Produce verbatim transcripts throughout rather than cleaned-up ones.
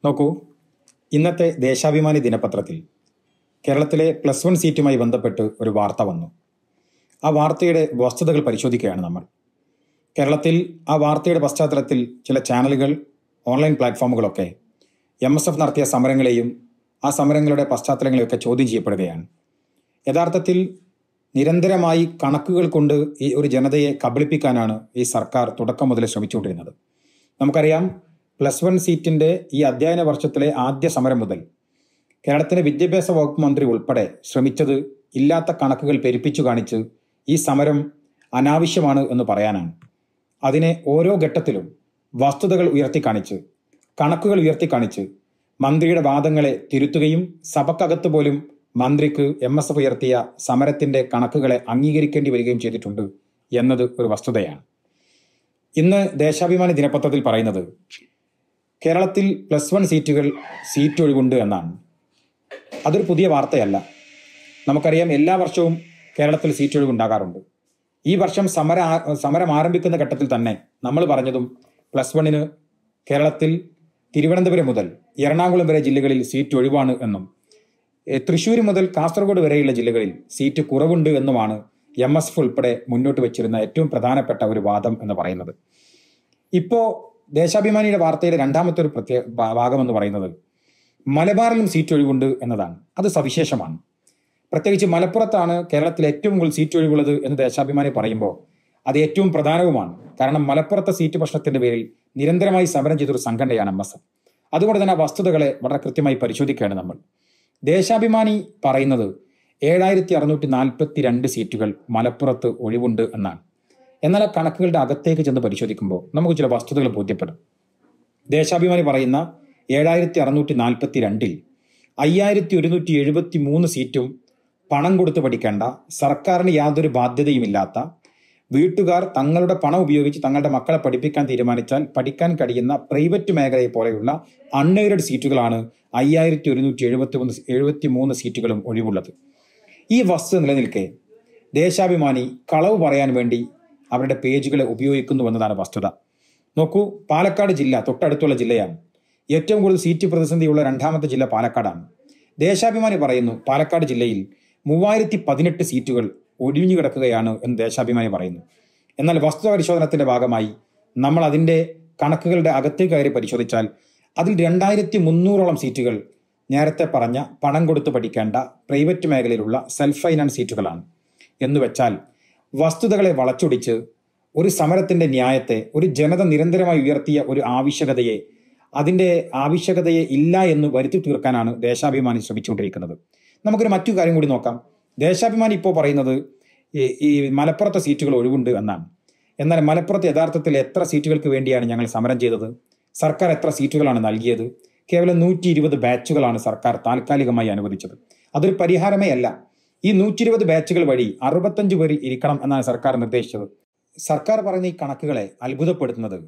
നോക്കൂ, ഇന്നത്തെ ദേശാഭിമാനി ദിനപത്രത്തിൽ കേരളത്തിലെ പ്ലസ് വൺ സീറ്റുമായി ബന്ധപ്പെട്ട് ഒരു വാർത്ത വന്നു. ആ വാർത്തയുടെ വസ്തുതകൾ പരിശോധിക്കുകയാണ് നമ്മൾ. കേരളത്തിൽ ആ വാർത്തയുടെ പശ്ചാത്തലത്തിൽ ചില ചാനലുകൾ, ഓൺലൈൻ പ്ലാറ്റ്ഫോമുകളൊക്കെ എം എസ് എഫ് നടത്തിയ സമരങ്ങളെയും ആ സമരങ്ങളുടെ പശ്ചാത്തലങ്ങളെയൊക്കെ ചോദ്യം ചെയ്യപ്പെടുകയാണ്. യഥാർത്ഥത്തിൽ നിരന്തരമായി കണക്കുകൾ കൊണ്ട് ഈ ഒരു ജനതയെ കബളിപ്പിക്കാനാണ് ഈ സർക്കാർ തുടക്കം മുതൽ ശ്രമിച്ചുകൊണ്ടിരുന്നത്. നമുക്കറിയാം, പ്ലസ് വൺ സീറ്റിൻ്റെ ഈ അധ്യയന വർഷത്തിലെ ആദ്യ സമരം മുതൽ കേരളത്തിലെ വിദ്യാഭ്യാസ വകുപ്പ് മന്ത്രി ഉൾപ്പെടെ ശ്രമിച്ചത് ഇല്ലാത്ത കണക്കുകൾ പെരുപ്പിച്ചു കാണിച്ച് ഈ സമരം അനാവശ്യമാണ് എന്ന് പറയാനാണ്. അതിനെ ഓരോ ഘട്ടത്തിലും വസ്തുതകൾ ഉയർത്തി കാണിച്ച്, കണക്കുകൾ ഉയർത്തി കാണിച്ച് മന്ത്രിയുടെ വാദങ്ങളെ തിരുത്തുകയും സഭക്കകത്ത് പോലും മന്ത്രിക്ക് എം എസ് എഫ് ഉയർത്തിയ സമരത്തിൻ്റെ കണക്കുകളെ അംഗീകരിക്കേണ്ടി വരികയും ചെയ്തിട്ടുണ്ട് എന്നത് ഒരു വസ്തുതയാണ്. ഇന്ന് ദേശാഭിമാനി ദിനപത്രത്തിൽ പറയുന്നത് കേരളത്തിൽ പ്ലസ് വൺ സീറ്റുകൾ സീറ്റ് ഒഴിവുണ്ട് എന്നാണ്. അതൊരു പുതിയ വാർത്തയല്ല. നമുക്കറിയാം, എല്ലാ വർഷവും കേരളത്തിൽ സീറ്റ് ഒഴിവുണ്ടാകാറുണ്ട്. ഈ വർഷം സമര സമരം ആരംഭിക്കുന്ന ഘട്ടത്തിൽ തന്നെ നമ്മൾ പറഞ്ഞതും പ്ലസ് വണ്ണിന് കേരളത്തിൽ തിരുവനന്തപുരം മുതൽ എറണാകുളം വരെ ജില്ലകളിൽ സീറ്റ് ഒഴിവാണ് എന്നും തൃശ്ശൂർ മുതൽ കാസർഗോഡ് വരെയുള്ള ജില്ലകളിൽ സീറ്റ് കുറവുണ്ട് എന്നുമാണ് എം എസ് എഫ് ഉൾപ്പെടെ മുന്നോട്ട് വെച്ചിരുന്ന ഏറ്റവും പ്രധാനപ്പെട്ട ഒരു വാദം എന്ന് പറയുന്നത്. ഇപ്പോൾ ദേശാഭിമാനിയുടെ വാർത്തയുടെ രണ്ടാമത്തെ ഒരു പ്രത്യേക ഭാഗം എന്ന് പറയുന്നത് മലബാറിലും സീറ്റ് ഒഴിവുണ്ട് എന്നതാണ്. അത് സവിശേഷമാണ്. പ്രത്യേകിച്ച് മലപ്പുറത്താണ് കേരളത്തിൽ ഏറ്റവും കൂടുതൽ സീറ്റ് ഒഴിവുള്ളത് എന്ന് ദേശാഭിമാനി പറയുമ്പോൾ അത് ഏറ്റവും പ്രധാനവുമാണ്. കാരണം മലപ്പുറത്തെ സീറ്റ് പ്രശ്നത്തിന്റെ പേരിൽ നിരന്തരമായി സമരം ചെയ്തൊരു സംഘടനയാണ് എം എസ് എഫ്. അതുകൊണ്ട് തന്നെ ആ വസ്തുതകളെ വളരെ കൃത്യമായി പരിശോധിക്കുകയാണ് നമ്മൾ. ദേശാഭിമാനി പറയുന്നത് ഏഴായിരത്തി അറുന്നൂറ്റി നാൽപ്പത്തി രണ്ട് സീറ്റുകൾ മലപ്പുറത്ത് ഒഴിവുണ്ട് എന്നാണ്. എന്നാൽ ആ കണക്കുകളുടെ അകത്തേക്ക് ചെന്ന് പരിശോധിക്കുമ്പോൾ നമുക്ക് ചില വസ്തുതകൾ ബോധ്യപ്പെടും. ദേശാഭിമാനി പറയുന്ന ഏഴായിരത്തി അറുന്നൂറ്റി നാൽപ്പത്തി രണ്ടിൽ അയ്യായിരത്തി ഒരുന്നൂറ്റി എഴുപത്തി മൂന്ന് സീറ്റും പണം കൊടുത്ത് പഠിക്കേണ്ട, സർക്കാരിന് യാതൊരു ബാധ്യതയുമില്ലാത്ത, വീട്ടുകാർ തങ്ങളുടെ പണം ഉപയോഗിച്ച് തങ്ങളുടെ മക്കളെ പഠിപ്പിക്കാൻ തീരുമാനിച്ചാൽ പഠിക്കാൻ കഴിയുന്ന പ്രൈവറ്റ് മേഖലയെ പോലെയുള്ള അൺഎയ്ഡഡ് സീറ്റുകളാണ് അയ്യായിരത്തി ഒരുന്നൂറ്റി എഴുപത്തി മൂന്ന് എഴുപത്തി മൂന്ന് സീറ്റുകളും ഒഴിവുള്ളത്. ഈ വസ്തുത നിലനിൽക്കെ ദേശാഭിമാനി കളവ് പറയാൻ വേണ്ടി അവരുടെ പേജുകളെ ഉപയോഗിക്കുന്നു എന്നതാണ് വസ്തുത. നോക്കൂ, പാലക്കാട് ജില്ല തൊട്ടടുത്തുള്ള ജില്ലയാണ്. ഏറ്റവും കൂടുതൽ സീറ്റ് പ്രതിസന്ധിയുള്ള രണ്ടാമത്തെ ജില്ല പാലക്കാടാണ്. ദേശാഭിമാനി പറയുന്നു പാലക്കാട് ജില്ലയിൽ മൂവായിരത്തി പതിനെട്ട് സീറ്റുകൾ ഒഴിഞ്ഞു കിടക്കുകയാണ് എന്ന് ദേശാഭിമാനി പറയുന്നു. എന്നാൽ വസ്തുത പരിശോധനത്തിന്റെ ഭാഗമായി നമ്മൾ അതിൻ്റെ കണക്കുകളുടെ അകത്തേക്ക് കയറി പരിശോധിച്ചാൽ അതിൽ രണ്ടായിരത്തി മുന്നൂറോളം സീറ്റുകൾ നേരത്തെ പറഞ്ഞ പണം കൊടുത്ത് പഠിക്കേണ്ട പ്രൈവറ്റ് മേഖലയിലുള്ള സെൽഫ് ഫൈനാൻസ് സീറ്റുകളാണ്. എന്ന് വെച്ചാൽ വസ്തുതകളെ വളച്ചൊടിച്ച് ഒരു സമരത്തിന്റെ ന്യായത്തെ, ഒരു ജനത നിരന്തരമായി ഉയർത്തിയ ഒരു ആവശ്യകതയെ, അതിൻ്റെ ആവശ്യകതയെ ഇല്ല എന്ന് വരുത്തി തീർക്കാനാണ് ദേശാഭിമാനി ശ്രമിച്ചുകൊണ്ടിരിക്കുന്നത്. നമുക്കൊരു മറ്റു കാര്യം കൂടി നോക്കാം. ദേശാഭിമാനി ഇപ്പോൾ പറയുന്നത് ഈ മലപ്പുറത്തെ സീറ്റുകൾ ഒഴിവുണ്ട് എന്നാണ്. എന്നാൽ മലപ്പുറത്ത് യഥാർത്ഥത്തിൽ എത്ര സീറ്റുകൾക്ക് വേണ്ടിയാണ് ഞങ്ങൾ സമരം ചെയ്തത്? സർക്കാർ എത്ര സീറ്റുകളാണ് നൽകിയത്? കേവലം നൂറ്റി ഇരുപത് ബാച്ചുകളാണ് സർക്കാർ താൽക്കാലികമായി അനുവദിച്ചത്. അതൊരു പരിഹാരമേ അല്ല. ഈ നൂറ്റി ഇരുപത് ബാച്ചുകൾ വഴി അറുപത്തഞ്ച് പേര് ഇരിക്കണം എന്നാണ് സർക്കാർ നിർദ്ദേശിച്ചത്. സർക്കാർ പറയുന്ന ഈ കണക്കുകളെ അത്ഭുതപ്പെടുത്തുന്നത്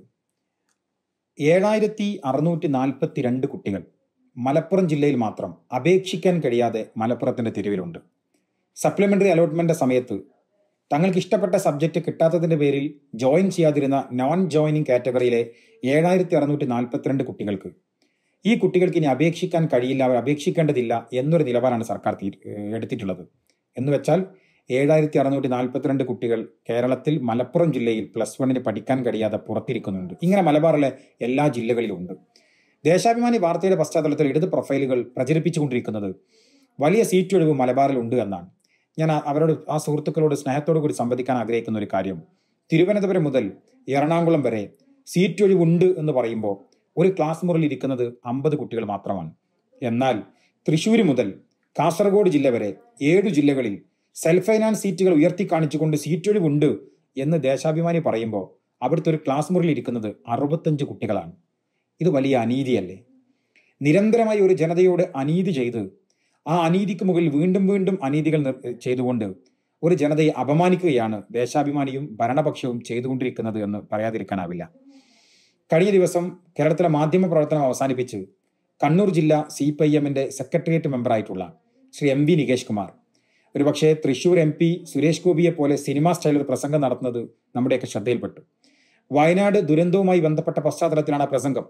ഏഴായിരത്തി അറുന്നൂറ്റി നാൽപ്പത്തി രണ്ട് കുട്ടികൾ മലപ്പുറം ജില്ലയിൽ മാത്രം അപേക്ഷിക്കാൻ കഴിയാതെ മലപ്പുറത്തിന്റെ തെരുവിലുണ്ട്. സപ്ലിമെന്ററി അലോട്ട്മെന്റ് സമയത്ത് തങ്ങൾക്ക് ഇഷ്ടപ്പെട്ട സബ്ജക്റ്റ് കിട്ടാത്തതിന്റെ പേരിൽ ജോയിൻ ചെയ്യാതിരുന്ന നോൺ ജോയിനിങ് കാറ്റഗറിയിലെ ഏഴായിരത്തി അറുന്നൂറ്റി നാൽപ്പത്തിരണ്ട് കുട്ടികൾക്ക് ഈ കുട്ടികൾക്ക് ഇനി അപേക്ഷിക്കാൻ കഴിയില്ല, അവർ അപേക്ഷിക്കേണ്ടതില്ല എന്നൊരു നിലപാടാണ് സർക്കാർ എടുത്തിട്ടുള്ളത്. എന്ന് വെച്ചാൽ ഏഴായിരത്തി അറുന്നൂറ്റി നാൽപ്പത്തിരണ്ട് കുട്ടികൾ കേരളത്തിൽ മലപ്പുറം ജില്ലയിൽ പ്ലസ് വണ്ണിന് പഠിക്കാൻ കഴിയാതെ പുറത്തിരിക്കുന്നുണ്ട്. ഇങ്ങനെ മലബാറിലെ എല്ലാ ജില്ലകളിലും ഉണ്ട്. ദേശാഭിമാനി വാർത്തയുടെ പശ്ചാത്തലത്തിൽ ഇടത് പ്രൊഫൈലുകൾ പ്രചരിപ്പിച്ചുകൊണ്ടിരിക്കുന്നത് വലിയ സീറ്റ് ഒഴിവ് മലബാറിൽ ഉണ്ട് എന്നാണ്. ഞാൻ അവരോട്, ആ സുഹൃത്തുക്കളോട് സ്നേഹത്തോടു കൂടി സംവദിക്കാൻ ആഗ്രഹിക്കുന്ന ഒരു കാര്യം, തിരുവനന്തപുരം മുതൽ എറണാകുളം വരെ സീറ്റ് ഒഴിവുണ്ട് എന്ന് പറയുമ്പോൾ ഒരു ക്ലാസ് മുറിയിൽ ഇരിക്കുന്നത് അമ്പത് കുട്ടികൾ മാത്രമാണ്. എന്നാൽ തൃശ്ശൂർ മുതൽ കാസർഗോഡ് ജില്ല വരെ ഏഴു ജില്ലകളിൽ സെൽഫ് ഫൈനാൻസ് സീറ്റുകൾ ഉയർത്തി കാണിച്ചുകൊണ്ട് സീറ്റ് ഒഴിവുണ്ട് എന്ന് ദേശാഭിമാനി പറയുമ്പോൾ അവിടുത്തെ ഒരു ക്ലാസ് മുറിയിൽ ഇരിക്കുന്നത് അറുപത്തഞ്ച് കുട്ടികളാണ്. ഇത് വലിയ അനീതിയല്ലേ? നിരന്തരമായി ഒരു ജനതയോട് അനീതി ചെയ്ത് ആ അനീതിക്ക് മുകളിൽ വീണ്ടും വീണ്ടും അനീതികൾ ചെയ്തുകൊണ്ട് ഒരു ജനതയെ അപമാനിക്കുകയാണ് ദേശാഭിമാനിയും ഭരണപക്ഷവും ചെയ്തുകൊണ്ടിരിക്കുന്നത് എന്ന് പറയാതിരിക്കാനാവില്ല. കഴിഞ്ഞ ദിവസം കേരളത്തിലെ മാധ്യമ പ്രവർത്തനം അവസാനിപ്പിച്ച് കണ്ണൂർ ജില്ലാ സി പി ഐ എമ്മിന്റെ സെക്രട്ടേറിയറ്റ് മെമ്പറായിട്ടുള്ള ശ്രീ എം വി നികേഷ് കുമാർ ഒരുപക്ഷെ തൃശൂർ എം പി സുരേഷ് ഗോപിയെ പോലെ സിനിമാ സ്റ്റൈലിൽ പ്രസംഗം നടത്തുന്നത് നമ്മുടെയൊക്കെ ശ്രദ്ധയിൽപ്പെട്ടു. വയനാട് ദുരന്തവുമായി ബന്ധപ്പെട്ട പശ്ചാത്തലത്തിലാണ് ആ പ്രസംഗം.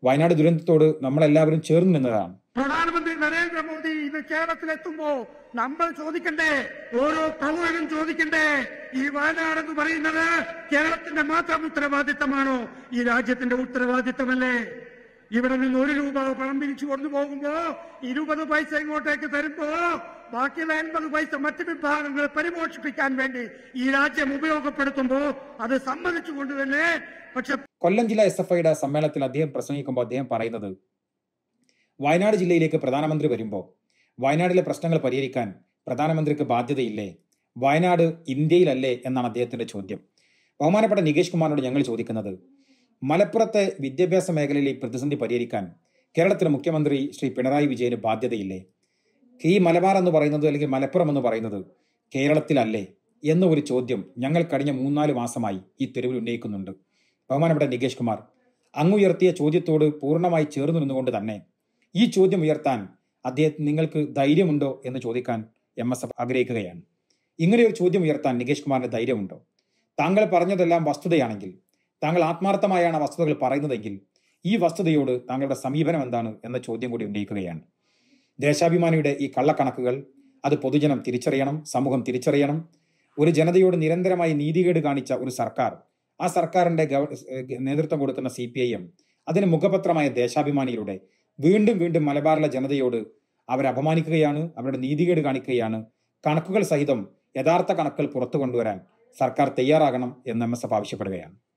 വയനാട് ദുരന്തത്തോട് നമ്മളെല്ലാവരും ചേർന്ന് നിന്നതാണ്. പ്രധാനമന്ത്രി നരേന്ദ്രമോദി ഇത് കേരളത്തിലെത്തുമ്പോ നമ്മൾ ചോദിക്കണ്ടേ, ഓരോ പൗരനും ചോദിക്കണ്ടേ, ഈ വയനാട് എന്ന് പറയുന്നത് കേരളത്തിന്റെ മാത്രം ഉത്തരവാദിത്തമാണോ? ഈ രാജ്യത്തിന്റെ ഉത്തരവാദിത്തമല്ലേ? ഇവിടെ നിന്ന് ഒരു രൂപ പണം പിരിച്ചു കൊണ്ടുപോകുമ്പോ ഇരുപത് പൈസ ഇങ്ങോട്ടേക്ക് തരുമ്പോ ബാക്കിയുള്ള എൺപത് പൈസ മറ്റു വിഭാഗങ്ങളെ പരിപോഷിപ്പിക്കാൻ വേണ്ടി ഈ രാജ്യം ഉപയോഗപ്പെടുത്തുമ്പോ അത് സമ്മതിച്ചുകൊണ്ട് തന്നെ. പക്ഷെ കൊല്ലം ജില്ലാ എസ് എഫ് ഐയുടെ സമ്മേളനത്തിൽ അദ്ദേഹം പ്രസംഗിക്കുമ്പോൾ അദ്ദേഹം പറയുന്നത്, വയനാട് ജില്ലയിലേക്ക് പ്രധാനമന്ത്രി വരുമ്പോൾ വയനാട്ടിലെ പ്രശ്നങ്ങൾ പരിഹരിക്കാൻ പ്രധാനമന്ത്രിക്ക് ബാധ്യതയില്ലേ? വയനാട് ഇന്ത്യയിലല്ലേ എന്നാണ് അദ്ദേഹത്തിന്റെ ചോദ്യം. ബഹുമാനപ്പെട്ട നികേഷ് കുമാറിനോട് ഞങ്ങൾ ചോദിക്കുന്നത്, മലപ്പുറത്തെ വിദ്യാഭ്യാസ മേഖലയിലെ ഈ പ്രതിസന്ധി പരിഹരിക്കാൻ കേരളത്തിലെ മുഖ്യമന്ത്രി ശ്രീ പിണറായി വിജയന് ബാധ്യതയില്ലേ? ഈ മലബാർ എന്ന് പറയുന്നത് അല്ലെങ്കിൽ മലപ്പുറം എന്ന് പറയുന്നത് കേരളത്തിലല്ലേ എന്ന ഒരു ചോദ്യം ഞങ്ങൾ കഴിഞ്ഞ മൂന്നാല് മാസമായി ഈ തെരുവിൽ ഉന്നയിക്കുന്നുണ്ട്. ബഹുമാനപ്പെട്ട നികേഷ് കുമാർ, അങ്ങുയർത്തിയ ചോദ്യത്തോട് പൂർണ്ണമായി ചേർന്ന് നിന്നുകൊണ്ട് തന്നെ ഈ ചോദ്യം ഉയർത്താൻ അദ്ദേഹത്തിന് നിങ്ങൾക്ക് ധൈര്യമുണ്ടോ എന്ന് ചോദിക്കാൻ എം എസ് എഫ് ആഗ്രഹിക്കുകയാണ്. ഇങ്ങനെയൊരു ചോദ്യം ഉയർത്താൻ നികേഷ് കുമാറിന് ധൈര്യമുണ്ടോ? താങ്കൾ പറഞ്ഞതെല്ലാം വസ്തുതയാണെങ്കിൽ, താങ്കൾ ആത്മാർത്ഥമായാണ് ആ വസ്തുതകൾ പറയുന്നതെങ്കിൽ ഈ വസ്തുതയോട് താങ്കളുടെ സമീപനം എന്താണ് എന്ന ചോദ്യം കൂടി ഉന്നയിക്കുകയാണ്. ദേശാഭിമാനിയുടെ ഈ കള്ളക്കണക്കുകൾ അത് പൊതുജനം തിരിച്ചറിയണം, സമൂഹം തിരിച്ചറിയണം. ഒരു ജനതയോട് നിരന്തരമായി നീതികേട് കാണിച്ച ഒരു സർക്കാർ, ആ സർക്കാരിന്റെ നേതൃത്വം കൊടുക്കുന്ന സി പി ഐ എം അതിന് മുഖപത്രമായ ദേശാഭിമാനിയിലൂടെ വീണ്ടും വീണ്ടും മലബാറിലെ ജനതയോട് അവരെ അപമാനിക്കുകയാണ്, അവരുടെ നീതികേട് കാണിക്കുകയാണ്. കണക്കുകൾ സഹിതം യഥാർത്ഥ കണക്കുകൾ പുറത്തു കൊണ്ടുവരാൻ സർക്കാർ തയ്യാറാകണം എന്ന് എം എസ് എഫ് ആവശ്യപ്പെടുകയാണ്.